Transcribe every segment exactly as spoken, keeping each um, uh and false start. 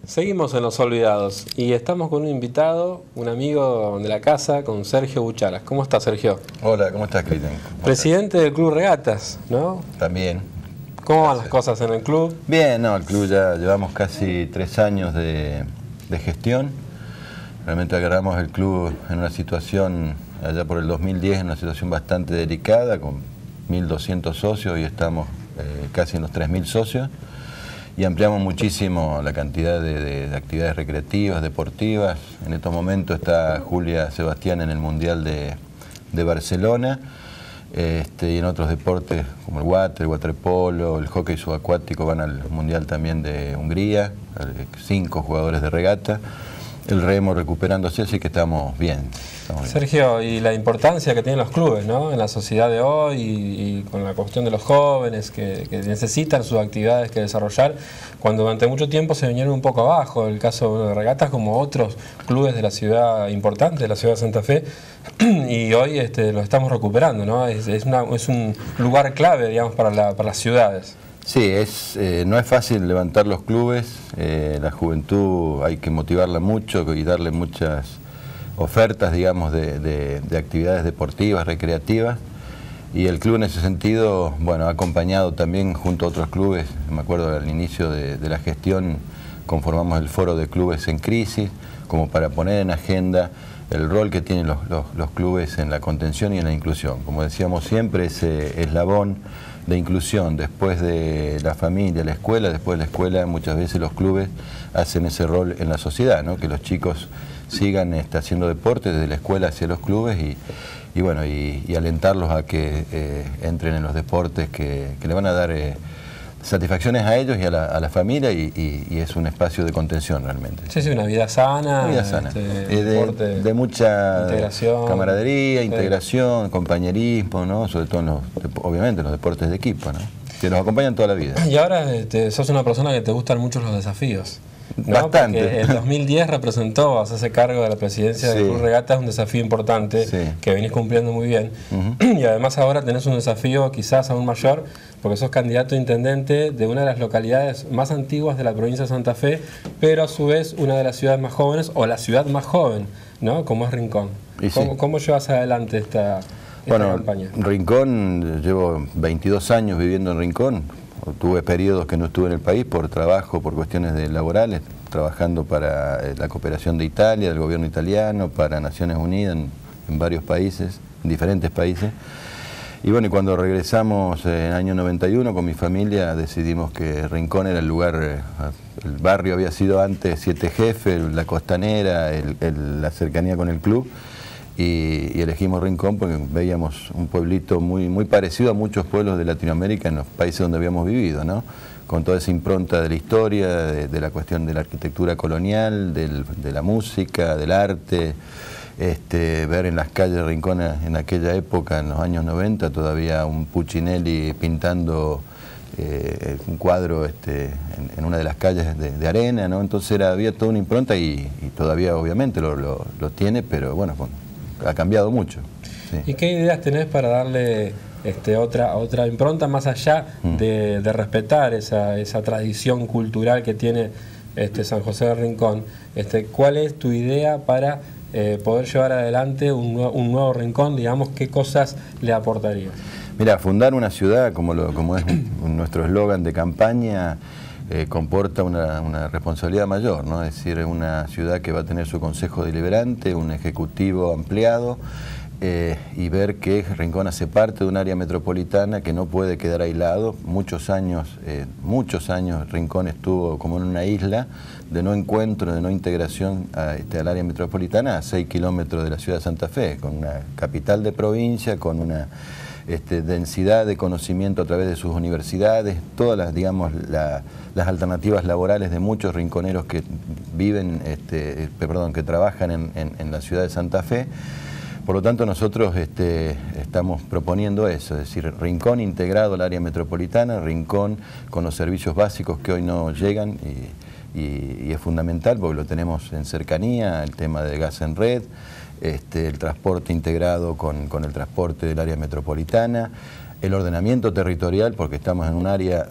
Seguimos en Los Olvidados y estamos con un invitado, un amigo de la casa, con Sergio Buchalas. ¿Cómo está, Sergio? Hola, ¿cómo estás, Cristian? Presidente estás? del Club Regatas, ¿no? También. ¿Cómo van las cosas en el club? Bien, no, el club ya llevamos casi tres años de, de gestión. Realmente agarramos el club en una situación, allá por el dos mil diez, en una situación bastante delicada, con mil doscientos socios y estamos eh, casi en los tres mil socios. Y ampliamos muchísimo la cantidad de, de, de actividades recreativas, deportivas. En estos momentos está Julia Sebastián en el Mundial de, de Barcelona, este, y en otros deportes como el water, el waterpolo, el hockey subacuático van al Mundial también de Hungría, cinco jugadores de regata. El remo recuperándose, así que estamos bien, estamos bien. Sergio, y la importancia que tienen los clubes, ¿no?, en la sociedad de hoy y, y con la cuestión de los jóvenes que, que necesitan sus actividades que desarrollar, cuando durante mucho tiempo se vinieron un poco abajo, el caso de Regatas como otros clubes de la ciudad importante, de la ciudad de Santa Fe, y hoy este, lo estamos recuperando, ¿no? Es, es, una, es un lugar clave, digamos, para, la, para las ciudades. Sí, es, eh, no es fácil levantar los clubes, eh, la juventud hay que motivarla mucho y darle muchas ofertas, digamos, de, de, de actividades deportivas, recreativas, y el club en ese sentido, bueno, ha acompañado también junto a otros clubes. Me acuerdo al inicio de, de la gestión conformamos el Foro de Clubes en Crisis, como para poner en agenda el rol que tienen los, los, los clubes en la contención y en la inclusión. Como decíamos siempre, ese eslabón de inclusión, después de la familia, la escuela, después de la escuela, muchas veces los clubes hacen ese rol en la sociedad, ¿no? Que los chicos sigan este, haciendo deporte desde la escuela hacia los clubes y, y bueno, y, y alentarlos a que eh, entren en los deportes que, que le van a dar eh, satisfacciones a ellos y a la, a la familia y, y, y es un espacio de contención realmente. Sí, sí, una vida sana, una vida sana. Este, de, deporte, de mucha integración, camaradería, sí. integración, compañerismo, ¿no? Sobre todo en los, obviamente en los deportes de equipo, ¿no? Que nos acompañan toda la vida. Y ahora este, sos una persona que te gustan mucho los desafíos, ¿no? Bastante. Porque el dos mil diez representó, hacerse cargo de la presidencia sí. del Club Regatas, un desafío importante, sí, que venís cumpliendo muy bien. Uh-huh. Y además ahora tenés un desafío quizás aún mayor, porque sos candidato a intendente de una de las localidades más antiguas de la provincia de Santa Fe, pero a su vez una de las ciudades más jóvenes, o la ciudad más joven, ¿no?, como es Rincón. ¿Cómo, sí. ¿Cómo llevas adelante esta, esta bueno, campaña? Rincón, llevo veintidós años viviendo en Rincón. Tuve periodos que no estuve en el país por trabajo, por cuestiones de laborales, trabajando para la cooperación de Italia, del gobierno italiano, para Naciones Unidas en, en varios países, en diferentes países. Y bueno, y cuando regresamos en el año noventa y uno con mi familia decidimos que Rincón era el lugar, el barrio había sido antes Siete Jefes, la Costanera, el, el, la cercanía con el club. Y, y elegimos Rincón porque veíamos un pueblito muy, muy parecido a muchos pueblos de Latinoamérica en los países donde habíamos vivido, ¿no? Con toda esa impronta de la historia, de, de la cuestión de la arquitectura colonial, del, de la música, del arte. Este, ver en las calles de Rincón en aquella época, en los años noventa, todavía un Puccinelli pintando eh, un cuadro este, en, en una de las calles de, de arena, ¿no? Entonces era, había toda una impronta y, y todavía obviamente lo, lo, lo tiene, pero bueno, con, ha cambiado mucho. Sí. ¿Y qué ideas tenés para darle este, otra, otra impronta más allá mm. de, de respetar esa, esa tradición cultural que tiene este, San José de Rincón? Este, ¿Cuál es tu idea para eh, poder llevar adelante un, un nuevo Rincón? Digamos, ¿qué cosas le aportarías? Mira, fundar una ciudad, como, lo, como es nuestro eslogan de campaña, Eh, comporta una, una responsabilidad mayor, ¿no? Es decir, una ciudad que va a tener su consejo deliberante, un ejecutivo ampliado, eh, y ver que Rincón hace parte de un área metropolitana que no puede quedar aislado. Muchos años, eh, muchos años Rincón estuvo como en una isla de no encuentro, de no integración a, este, al área metropolitana, a seis kilómetros de la ciudad de Santa Fe, con una capital de provincia, con una Este, densidad de conocimiento a través de sus universidades, todas las, digamos, la, las alternativas laborales de muchos rinconeros que viven, este, perdón, que trabajan en, en, en la ciudad de Santa Fe. Por lo tanto, nosotros este, estamos proponiendo eso, es decir, Rincón integrado al área metropolitana, Rincón con los servicios básicos que hoy no llegan y, y, y es fundamental porque lo tenemos en cercanía, el tema de gas en red, Este, el transporte integrado con, con el transporte del área metropolitana, el ordenamiento territorial, porque estamos en un área al,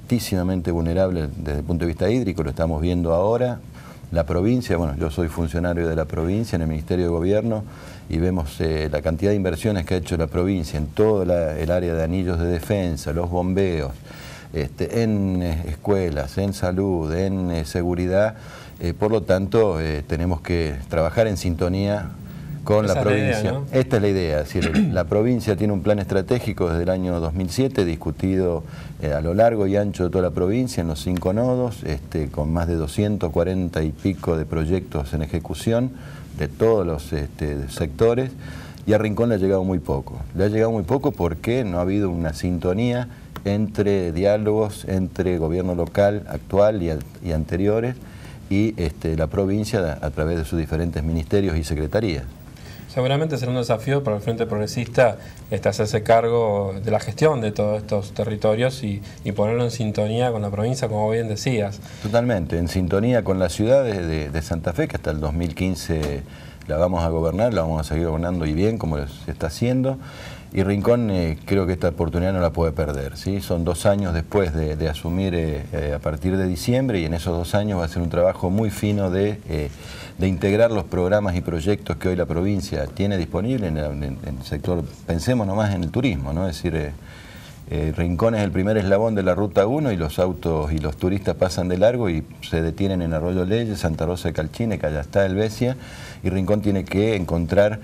altísimamente vulnerable desde el punto de vista hídrico, lo estamos viendo ahora. La provincia, bueno, yo soy funcionario de la provincia en el Ministerio de Gobierno y vemos eh, la cantidad de inversiones que ha hecho la provincia en todo la, el área de anillos de defensa, los bombeos, este, en eh, escuelas, en salud, en eh, seguridad. Eh, por lo tanto, eh, tenemos que trabajar en sintonía con la provincia. La idea, ¿no? Esta es la idea, es decir, la provincia tiene un plan estratégico desde el año dos mil siete, discutido eh, a lo largo y ancho de toda la provincia, en los cinco nodos, este, con más de doscientos cuarenta y pico de proyectos en ejecución de todos los este, sectores, y a Rincón le ha llegado muy poco. Le ha llegado muy poco porque no ha habido una sintonía entre diálogos entre gobierno local actual y, y anteriores y este, la provincia a través de sus diferentes ministerios y secretarías. Seguramente será un desafío para el Frente Progresista este, hacerse cargo de la gestión de todos estos territorios y, y ponerlo en sintonía con la provincia, como bien decías. Totalmente, en sintonía con las ciudades de, de Santa Fe, que hasta el dos mil quince la vamos a gobernar, la vamos a seguir gobernando y bien, como se está haciendo. Y Rincón eh, creo que esta oportunidad no la puede perder, ¿sí? Son dos años después de, de asumir eh, eh, a partir de diciembre, y en esos dos años va a ser un trabajo muy fino de, eh, de integrar los programas y proyectos que hoy la provincia tiene disponible en el, en, en el sector, pensemos nomás en el turismo, ¿no? Es decir, eh, eh, Rincón es el primer eslabón de la Ruta uno y los autos y los turistas pasan de largo y se detienen en Arroyo Leyes, Santa Rosa de Calchine, Callastá, Helvecia, y Rincón tiene que encontrar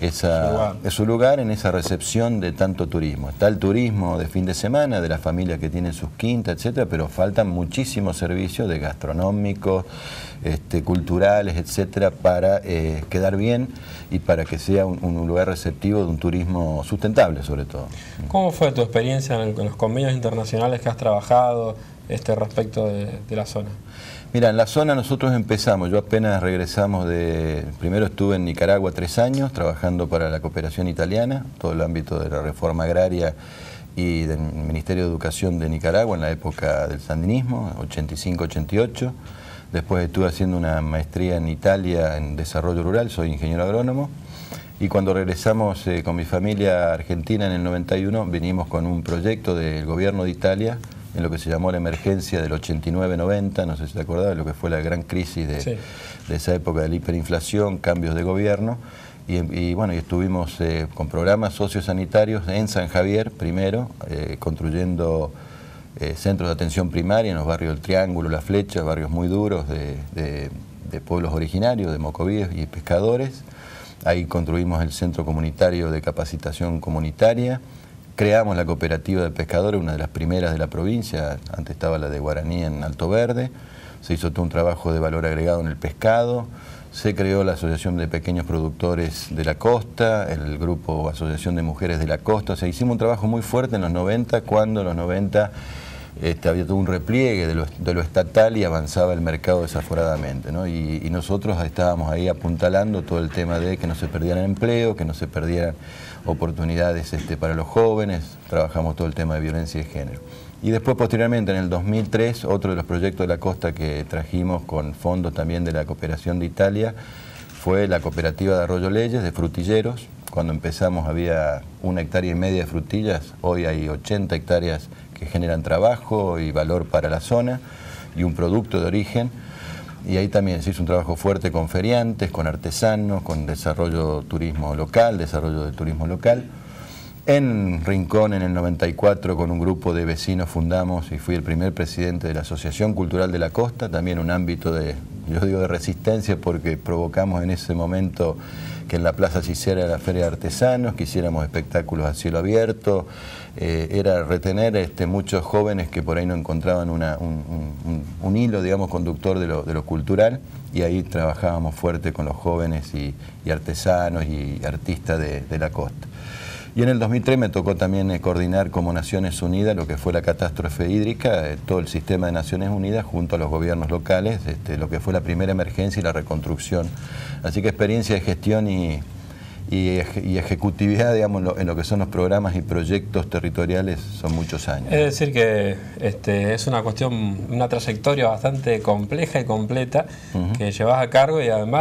esa, su lugar en esa recepción de tanto turismo. Está el turismo de fin de semana, de las familias que tienen sus quintas, etcétera, pero faltan muchísimos servicios de gastronómicos, este, culturales, etcétera, para eh, quedar bien y para que sea un, un lugar receptivo de un turismo sustentable, sobre todo. ¿Cómo fue tu experiencia en, el, en los convenios internacionales que has trabajado este, respecto de, de la zona? Mira, en la zona nosotros empezamos, yo apenas regresamos de... Primero estuve en Nicaragua tres años trabajando para la cooperación italiana, todo el ámbito de la reforma agraria y del Ministerio de Educación de Nicaragua en la época del sandinismo, ochenta y cinco ochenta y ocho. Después estuve haciendo una maestría en Italia en desarrollo rural, soy ingeniero agrónomo. Y cuando regresamos eh, con mi familia a Argentina en el noventa y uno, venimos con un proyecto del gobierno de Italia, en lo que se llamó la emergencia del ochenta y nueve noventa, no sé si te acordás de lo que fue la gran crisis de, sí. de esa época de la hiperinflación, cambios de gobierno, y, y bueno, y estuvimos eh, con programas sociosanitarios en San Javier primero, eh, construyendo eh, centros de atención primaria en los barrios del Triángulo, La Flecha, barrios muy duros de, de, de pueblos originarios, de mocovíes y pescadores. Ahí construimos el centro comunitario de capacitación comunitaria. Creamos la cooperativa de pescadores, una de las primeras de la provincia, antes estaba la de Guaraní en Alto Verde, se hizo todo un trabajo de valor agregado en el pescado, se creó la Asociación de Pequeños Productores de la Costa, el grupo Asociación de Mujeres de la Costa, o sea, hicimos un trabajo muy fuerte en los noventa, cuando en los noventa este, había todo un repliegue de lo, de lo estatal y avanzaba el mercado desaforadamente, ¿no? Y, y nosotros estábamos ahí apuntalando todo el tema de que no se perdieran empleo, que no se perdieran oportunidades este, para los jóvenes, trabajamos todo el tema de violencia de género. Y después, posteriormente, en el dos mil tres, otro de los proyectos de la costa que trajimos con fondos también de la cooperación de Italia fue la cooperativa de Arroyo Leyes, de frutilleros. Cuando empezamos había una hectárea y media de frutillas, hoy hay ochenta hectáreas que generan trabajo y valor para la zona y un producto de origen. Y ahí también se hizo un trabajo fuerte con feriantes, con artesanos, con desarrollo turismo local, desarrollo del turismo local. En Rincón, en el noventa y cuatro, con un grupo de vecinos fundamos y fui el primer presidente de la Asociación Cultural de la Costa, también un ámbito de, yo digo de resistencia porque provocamos en ese momento que en la Plaza se hiciera la Feria de Artesanos, que hiciéramos espectáculos a cielo abierto, eh, era retener este, muchos jóvenes que por ahí no encontraban una, un, un, un hilo, digamos, conductor de lo, de lo cultural, y ahí trabajábamos fuerte con los jóvenes y, y artesanos y artistas de, de la costa. Y en el dos mil tres me tocó también eh, coordinar como Naciones Unidas lo que fue la catástrofe hídrica, eh, todo el sistema de Naciones Unidas junto a los gobiernos locales, este, lo que fue la primera emergencia y la reconstrucción. Así que experiencia de gestión y, y, y ejecutividad, digamos, en lo, en lo que son los programas y proyectos territoriales son muchos años. Es decir que este, es una cuestión, una trayectoria bastante compleja y completa uh-huh. que llevas a cargo, y además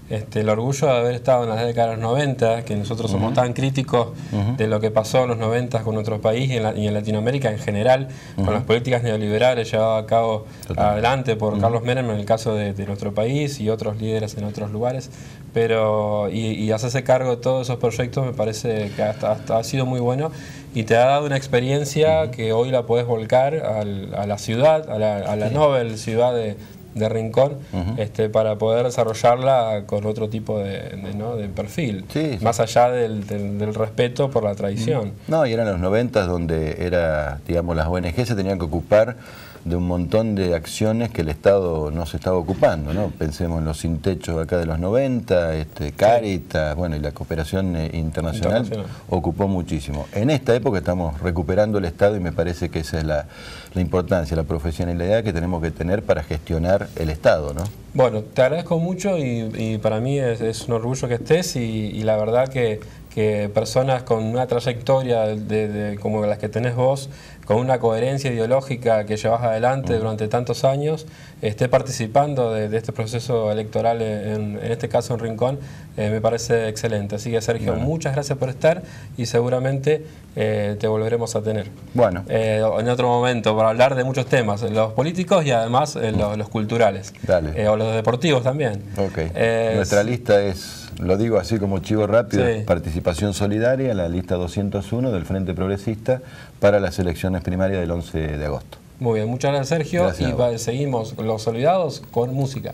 Este, el orgullo de haber estado en las décadas de los noventa, que nosotros somos uh-huh. tan críticos uh-huh. de lo que pasó en los noventa con nuestro país y en, la, y en Latinoamérica en general, uh-huh. con las políticas neoliberales llevadas a cabo Total. adelante por uh-huh. Carlos Menem en el caso de, de nuestro país y otros líderes en otros lugares. Pero, y, y hacerse cargo de todos esos proyectos me parece que hasta, hasta ha sido muy bueno y te ha dado una experiencia uh-huh. que hoy la podés volcar al, a la ciudad, a la, a la sí. Nobel ciudad de de Rincón, uh-huh. este, para poder desarrollarla con otro tipo de, de, ¿no? de perfil, sí, sí. más allá del, del, del respeto por la tradición. No, y eran los noventas donde era, digamos, las O N G se tenían que ocupar de un montón de acciones que el Estado no se estaba ocupando, ¿no? Pensemos en los sin techos acá de los noventa, este, Cáritas, bueno, y la cooperación eh, internacional, internacional ocupó muchísimo. En esta época estamos recuperando el Estado y me parece que esa es la, la importancia, la profesionalidad que tenemos que tener para gestionar el Estado, ¿no? Bueno, te agradezco mucho y, y para mí es, es un orgullo que estés y, y la verdad que, que personas con una trayectoria de, de, como las que tenés vos, con una coherencia ideológica que llevas adelante uh-huh. durante tantos años, esté participando de, de este proceso electoral, en, en este caso en Rincón, eh, me parece excelente. Así que Sergio, bueno. muchas gracias por estar y seguramente eh, te volveremos a tener. Bueno. Eh, en otro momento, para hablar de muchos temas, los políticos y además eh, los, los culturales. Dale. Eh, o los deportivos también. Ok. Eh, Nuestra lista es, lo digo así como chivo rápido, sí. participación solidaria, la lista doscientos uno del Frente Progresista para las elecciones primarias del once de agosto. Muy bien, muchas gracias Sergio. Gracias, y va, seguimos los olvidados con música.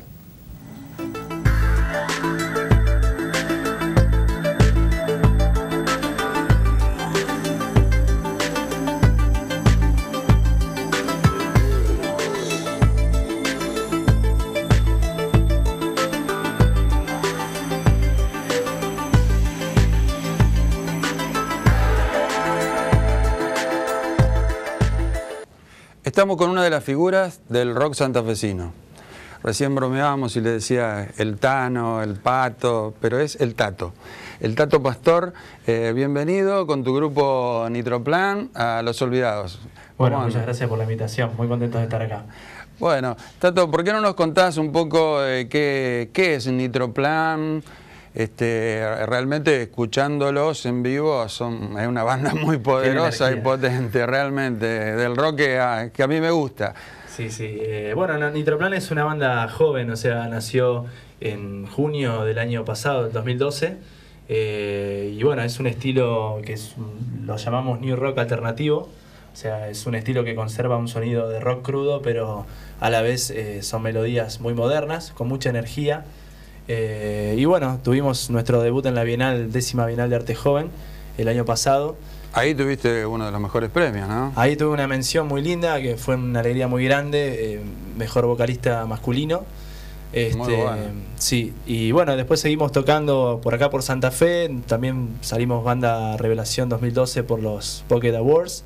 Estamos con una de las figuras del rock santafesino. Recién bromeábamos y le decía el Tano, el Pato, pero es el Tato. El Tato Pastor, eh, bienvenido con tu grupo Nitroplan a Los Olvidados. Bueno, muchas gracias por la invitación, muy contentos de estar acá. Bueno, Tato, ¿por qué no nos contás un poco eh, qué, qué es Nitroplan? Este, realmente escuchándolos en vivo son, es una banda muy poderosa y potente, realmente, del rock que a, que a mí me gusta. Sí, sí. Eh, bueno, Nitroplan es una banda joven, o sea, nació en junio del año pasado, del dos mil doce. Eh, y bueno, es un estilo que es, lo llamamos New Rock alternativo. O sea, es un estilo que conserva un sonido de rock crudo, pero a la vez eh, son melodías muy modernas, con mucha energía. Eh, y bueno, tuvimos nuestro debut en la Bienal, décima Bienal de Arte Joven, el año pasado. Ahí tuviste uno de los mejores premios, ¿no? Ahí tuve una mención muy linda, que fue una alegría muy grande, eh, mejor vocalista masculino. Este, muy bueno. Sí, y bueno, después seguimos tocando por acá por Santa Fe, también salimos banda Revelación dos mil doce por los Pocket Awards.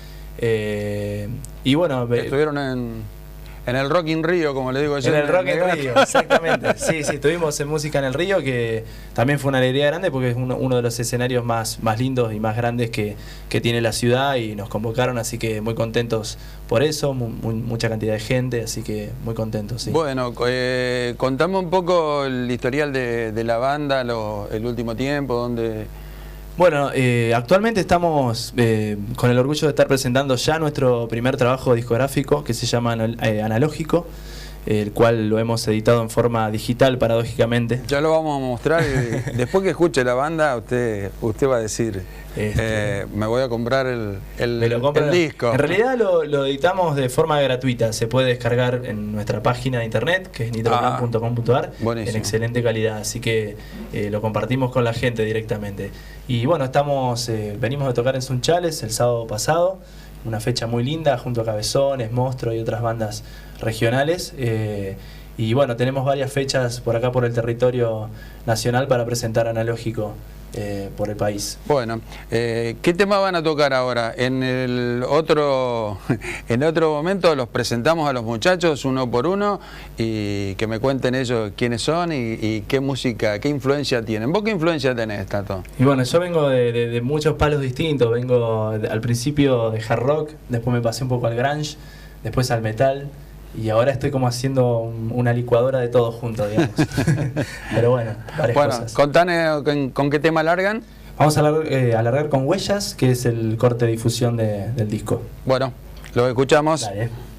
Eh, y bueno, estuvieron en... En el Rock in Río, como le digo yo. En el Rock in Río, exactamente. Sí, sí, estuvimos en Música en el Río, que también fue una alegría grande porque es uno, uno de los escenarios más, más lindos y más grandes que, que tiene la ciudad y nos convocaron, así que muy contentos por eso, muy, muy, mucha cantidad de gente, así que muy contentos. Sí. Bueno, eh, contame un poco el historial de, de la banda, lo, el último tiempo, donde... Bueno, eh, actualmente estamos eh, con el orgullo de estar presentando ya nuestro primer trabajo discográfico que se llama eh, Analógico, el cual lo hemos editado en forma digital, paradójicamente. Ya lo vamos a mostrar y después que escuche la banda usted usted va a decir, este, eh, me voy a comprar el, el, me lo compra, el disco. En realidad lo, lo editamos de forma gratuita, se puede descargar en nuestra página de internet, que es nitroplan punto com punto ar, ah, en excelente calidad, así que eh, lo compartimos con la gente directamente. Y bueno, estamos eh, venimos de tocar en Sunchales el sábado pasado, una fecha muy linda junto a Cabezones, Monstruo y otras bandas regionales. Eh, y bueno, tenemos varias fechas por acá por el territorio nacional para presentar Analógico eh, por el país. Bueno, eh, ¿qué tema van a tocar ahora? En el otro en otro momento los presentamos a los muchachos uno por uno y que me cuenten ellos quiénes son y, y qué música, qué influencia tienen. ¿Vos qué influencia tenés, Tato? Y bueno, yo vengo de, de, de muchos palos distintos. Vengo de, al principio de hard rock, después me pasé un poco al grunge, después al metal. y ahora estoy como haciendo un, una licuadora de todo junto, digamos. Pero bueno, varias bueno, cosas. Contanos con, con qué tema largan. Vamos a alargar, eh, alargar con Huellas, que es el corte de difusión de, del disco. Bueno, lo escuchamos. Dale.